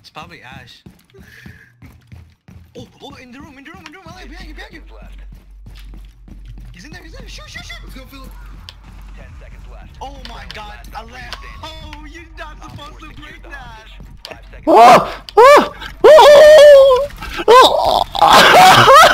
It's probably Ash. Oh, in the room, Malay, behind you. Left. He's in there. Shoot. Let's go, Philip. 10 seconds left. Oh my god, oh, you're not supposed to break that. 5 seconds. Oh! Oh! Oh! Oh!